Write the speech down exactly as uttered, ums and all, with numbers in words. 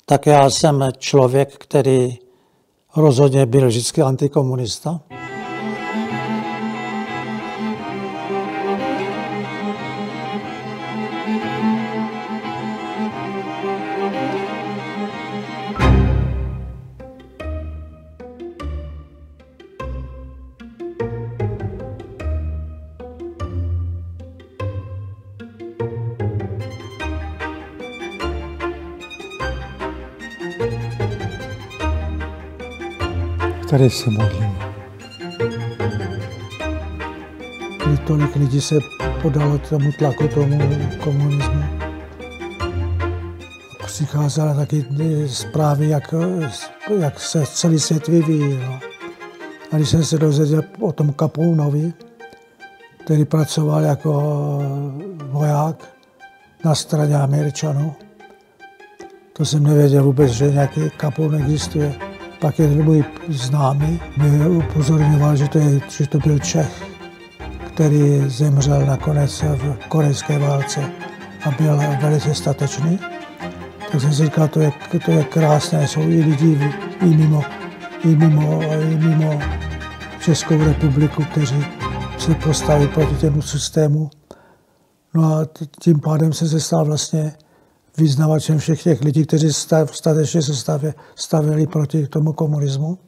Tak já jsem člověk, který rozhodně byl vždycky antikomunista. Tady se modlím. Když tolik lidí se podalo tomu tlaku, tomu komunismu. Přicházely taky zprávy, jak, jak se celý svět vyvíjí. No. A když jsem se dozvěděl o tom Capounovi, který pracoval jako voják na straně Američanů, to jsem nevěděl vůbec, že nějaký Capoun existuje. Pak jeden můj známý mě upozorňoval, že to, je, že to byl Čech, který zemřel nakonec v korejské válce a byl velice statečný. Tak jsem si říkal, to je, to je krásné, jsou i lidi i mimo, i mimo, i mimo Českou republiku, kteří se postaví proti těmu systému. No a tím pádem jsem se stal vlastně vyznavačem všech těch lidí, kteří statečně se stavěli proti tomu komunismu.